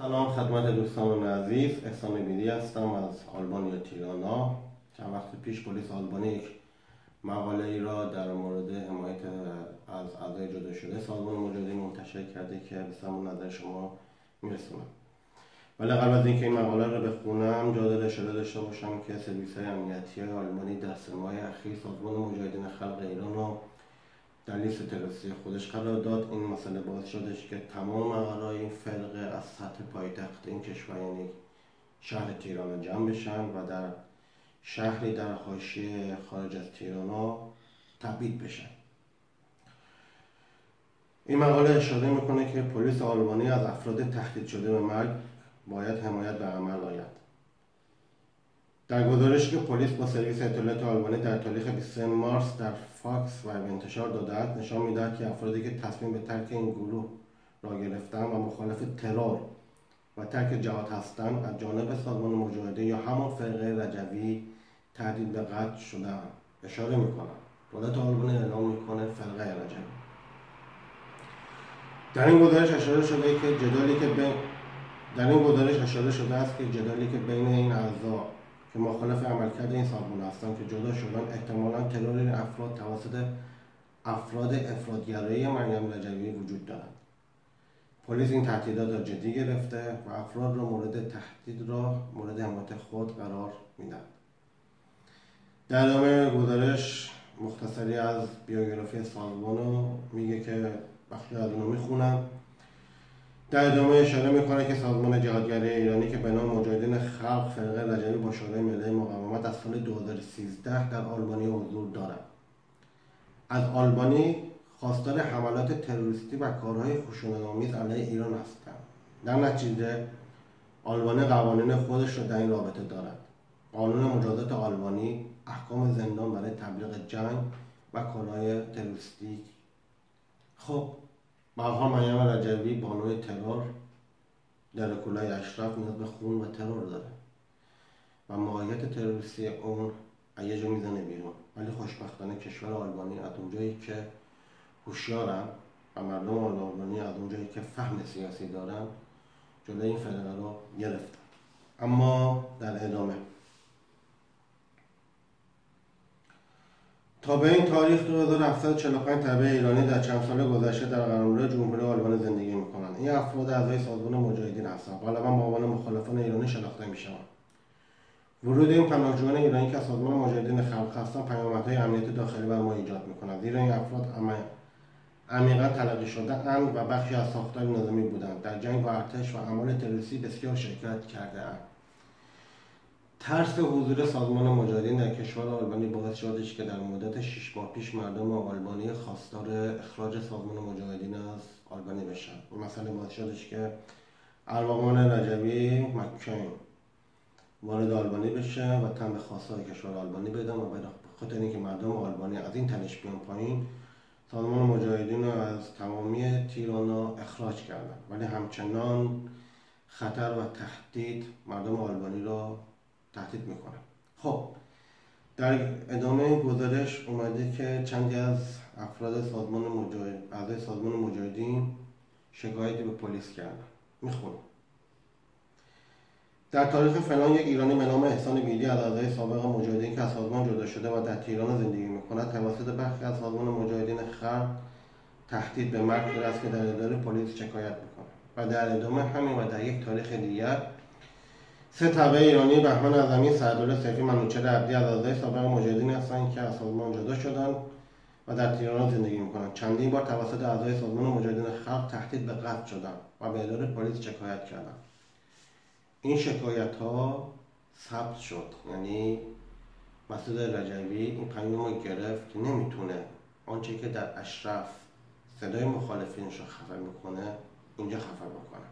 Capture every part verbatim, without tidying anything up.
سلام خدمت دوستان عزیز، احسان بیدی هستم از آلبانی تیرانا. چند وقت پیش پلیس آلبانی یک مقاله ای را در مورد حمایت از اعضای جدا شده سازمان مجاهدین منتشر کرده که به سمون نظر شما میرسونم. ولی قبل از اینکه این مقاله را بخونم جا داره اشاره داشته باشم که سرویس های امنیتی آلمانی در سه ماه اخیر سازمان مجاهدین خلق ایران را در لیست تروریستی خودش قرار داد. این مسئله باعث شدش که تمام اعضای این فرقه از سطح پایتخت این کشور یعنی شهر تهران جمع بشن و در شهری در حاشیه خارج از تهران تبعید بشن. این مقاله اشاره میکنه که پلیس آلمانی از افراد تهدید شده به مرگ باید حمایت به عمل آید. در گزارشی که پلیس با سرویس اطلاعات آلمانی در تاریخ بیست و سوم مارس در فاکس و انتشار داده است نشان می‌دهد که افرادی که تصمیم به ترک این گروه را گرفتند و مخالف ترور و ترک جهاد هستند از جانب سازمان مجاهدین یا همان فرقه رجوی تهدید به قتل شده‌اند. اشاره می‌کنم دولت آلمان اعلام می‌کنه فرقه رجوی. در این گزارش اشاره شده که جدالی که بین در این گزارش اشاره شده است که جدالی که بین این اعضا که مخالف عملکرد این سازمان هستند که جدا شدن احتمالاً ترور این افراد توسط افراد افراط‌گرایی مریم رجوی وجود دارد. پلیس این تهدیدات را جدی گرفته و افراد را مورد تهدید را مورد حمایت خود قرار میدهد. در ادامه گزارش مختصری از بیوگرافی سازمان رو میگه که بخشی از اون رو میخونم. در ادامه اشاره میکنه که سازمان جهادگرای ایرانی که به نام مجاهدین خلق فرقه رجوی با شورای ملی مقاومت از سال دو هزار و سیزده در آلبانی حضور دارد. از آلبانی خواستار حملات تروریستی و کارهای خشونت‌آمیز علیه ایران هستند. در نتیجه آلبانی قوانین خودش را در این رابطه دارد. قانون مجازات آلبانی احکام زندان برای تبلیغ جنگ و کارهای تروریستی. خب به‌ها مریم رجوی بانوی ترور در کلاه اشرف نیاز به خون و ترور داره و ماهیت تروریستی اون یه جا میزنه بیرون. ولی خوشبختانه کشور آلبانی از اونجایی که هوشیارن و مردم آلبانی از اونجایی که فهم سیاسی دارن جلوی این فرقه رو گرفتن. اما در ادامه تا به این تاریخ دو هزار و هفتصد و چهل و پنج طبع ایرانی در چند سال گذشته در قلمرو جمهوری آلمان زندگی میکنند. این افراد اعضای سازمان مجاهدین هستند. غالبا با عنوان مخالفان ایرانی شناخته میشوند. ورود این پناهجویان ایرانی که از سازمان مجاهدین خلق هستند پیامدهای امنیت داخلی بر ما ایجاد میکنند، زیرا این افراد عمیقا تلقی شده‌اند و بخشی از ساختار نظامی بودند. در جنگ با ارتش و اعمال تروریستی بسیار شرکت کرده‌اند. ترس حضور سازمان مجاهدین در کشور آلبانی باعث شدش که در مدت شش ماه پیش مردم آلبانی خواستار اخراج سازمان مجاهدین از آلبانی بشن. این مسئله باعث شدش که ارواقان رجوی مکین وارد آلبانی بشه و تن به خواستار کشور آلبانی بدن و به خاطر اینکه مردم آلبانی از این تنش بیان پایین سازمان مجاهدین رو از تمامی تیرانا اخراج کردن. ولی همچنان خطر و تهدید مردم آلبانی را تهدید میکنه. خب در ادامه این گزارش اومده که چندی از افراد سازمان مجاهد اعضای سازمان مجاهدین شکایتی به پلیس کردن. میخونم. در تاریخ فلان یک ایرانی به نام احسان بیدی از اعضای سابق مجاهدین که از سازمان جدا شده و در تهران زندگی میکند توسط برخی از سازمان مجاهدین خلق تهدید به مرگ شده است که در اداره پلیس شکایت میکنه. و در ادامه همین و در یک تاریخ دیگر سه تبع ایرانی بهمن اعظمی، سعدالله سیفی، منوچهر عبدی از اعضای سابق مجاهدین هستند که از سازمان جدا شدند و در تهران زندگی میکنند. چندین بار توسط اعضای سازمان مجاهدین خلق تهدید به قتل شدند و به اداره پلیس شکایت کردند. این شکایت ها ثبت شد، یعنی مسعود رجوی این پیام رو گرفت که نمیتونه آنچه که در اشرف صدای مخالفینش رو خفه میکنه اینجا خفه بکنه.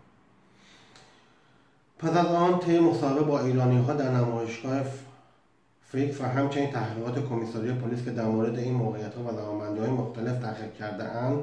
پس از آن طی مصاحبه با ایرانی ها در نمایشگاه فیکس و همچنین تحقیقات کمیساری پلیس که در مورد این موقعیت ها و دامنده های مختلف تحقیق کرده اند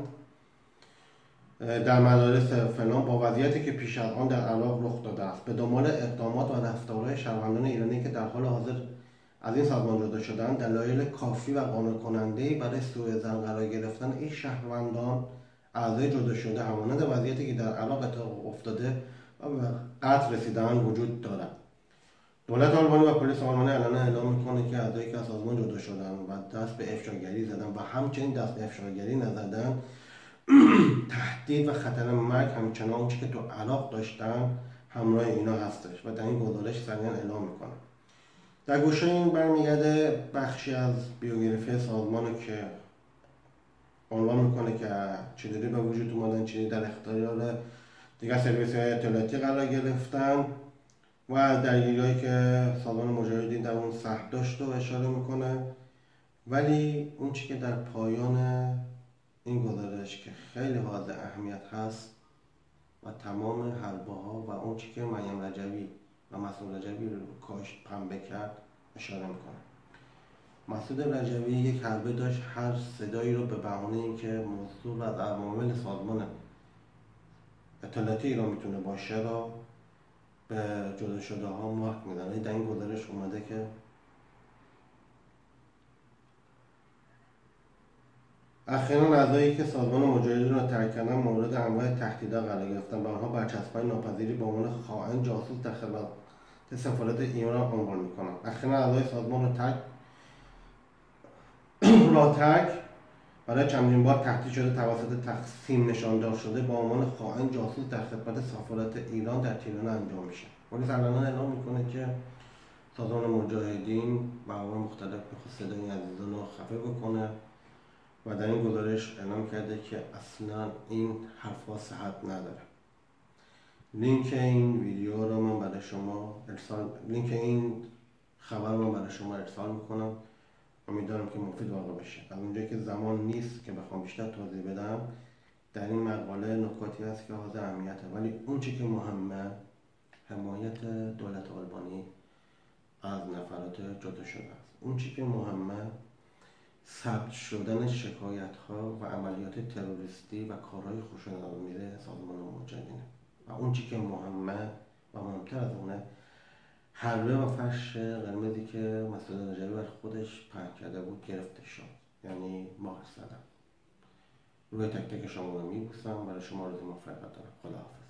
در مدارس فلان با وضعیتی که پیش از آن در عراق رخ داده است به دنبال اقدامات و رفتارهای شهروندان ایرانی که در حال حاضر از این سازمان جدا شدند دلایل کافی و قانع کننده‌ای برای سوء ظن قرار گرفتن این شهروندان اعضای جدا شده همانند وضعیتی که در عراق اتفاق افتاده و به قتل رسیدن وجود دارد. دولت آلبانی و پلیس آلبانی الان اعلام میکنه که اعضایی که از سازمان جدا شدن و دست به افشاگری زدن و همچنین دست به افشاگری نزدن تهدید و خطر مرگ همچنان اون چیزی که تو عراق داشتن همراه اینا هستش و در این گزارش سریعا اعلام میکنه. در گوشه این برمیگرده بخشی از بیوگرافی سازمان که عنوان میکنه که چجوری به وجود اومدن، چجوری در اختیار دیگر سرویس‌های اطلاعاتی قرار گرفتن و درگیری‌هایی که سازمان مجاهدین در اون سهم داشت رو اشاره میکنه. ولی اون چی که در پایان این گزارش که خیلی حائز اهمیت هست و تمام حلبه‌ها و اون چی که مریم رجوی و مسعود رجوی رو کاشت پنبه کرد اشاره میکنه. مسعود رجوی یک حلبه داشت هر صدایی رو به بهانه اینکه موضوع از عوامل سازمان اطلاعاتی ایران میتونه باشه را به جدا شده ها مارک میدن. در این گزارش اومده که اخیراً اعضایی که سازمان مجاهدین را ترک کردن مورد انواع تهدیدها قرار گرفتن و آنها برچسب‌های ناپذیری به عنوان خائن جاسوس در خدمت سفارت ایران عنوان میکنند. اخیراً اعضای سازمان را ترک را ترک برای چندین بار تهدید شده توسط تقسیم نشاندار شده با عنوان خائن جاسوس در خدمت سفارت ایران در تهران انجام میشه. پلیس الان اعلام میکنه که سازمان مجاهدین به عنوان مختلف میخواد صدای این عزیزان رو خفه بکنه و در این گزارش اعلام کرده که اصلا این حرفا صحت نداره. لینک این ویدیو رو من برای شما ارسال لینک این خبر رو من برای شما ارسال میکنم. امیدوارم که مفید واقع بشه. از اونجایی که زمان نیست که بخوام بیشتر توضیح بدم، در این مقاله نکاتی هست که حائز اهمیته، ولی اون چی که مهمه حمایت دولت آلبانی از نفرات جدا شده است. اون چی که مهمه ثبت شدن شکایت ها و عملیات تروریستی و کارهای خشونت‌آمیز سازمان مجاهدین و اون چی که مهمه و مهمتر از اونه حلبه و فرش قرمزی که مسعود رجوی بر خودش پهن کرده بود گرفته شد، یعنی مهر زدن. روی تک تک شما رو میبوسم. برای شما آرزوی موفقیت دارم. خداحافظ.